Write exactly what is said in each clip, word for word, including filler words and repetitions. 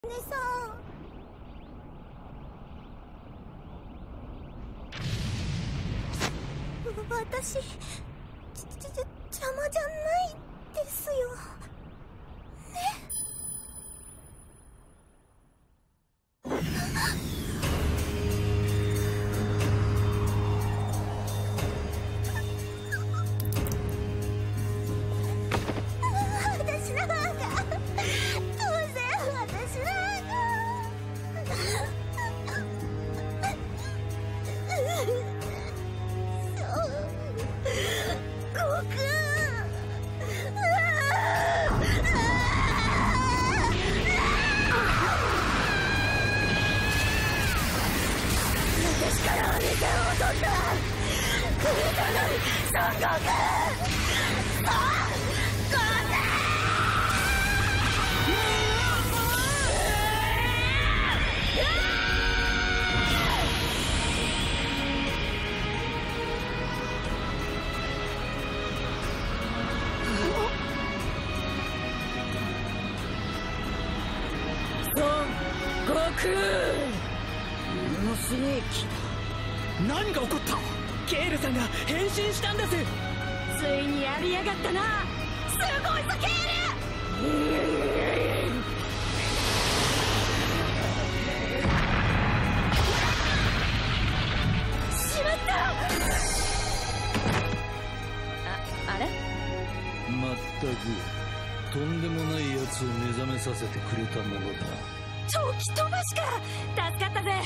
ねさん、私ちちち邪魔じゃないですよね。私なんか当然私なんか悟空、私から姉ちゃんを取ったクリトの孫悟空、あっごめん。悟空、ものすげえ気だ。 何が起こった？ケールさんが変身したんです。 ついにやりやがったな。すごいぞケール。しまった。あ、あれ？ まったくとんでもないやつを目覚めさせてくれたものだ。 長期飛ばしか。助かったぜ。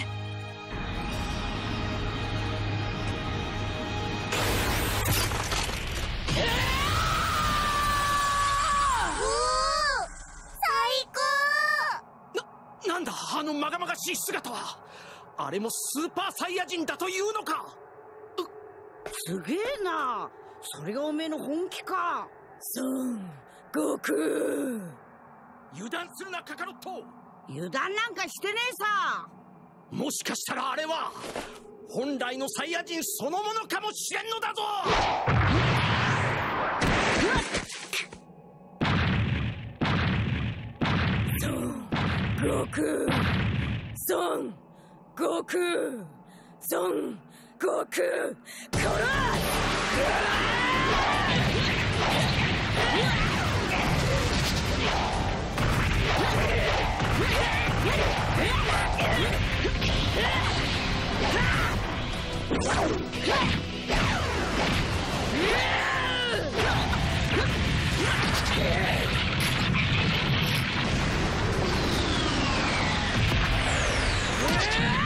なんだあのまがまがしい姿は。あれもスーパーサイヤ人だというのか。 すげえな。それがおめえの本気か。 孫悟空、 油断するなカカロット。 油断なんかしてねえさ。 もしかしたらあれは本来のサイヤ人そのものかもしれんのだぞ。 孫悟空、孫悟空、孫悟空、こら！うわ！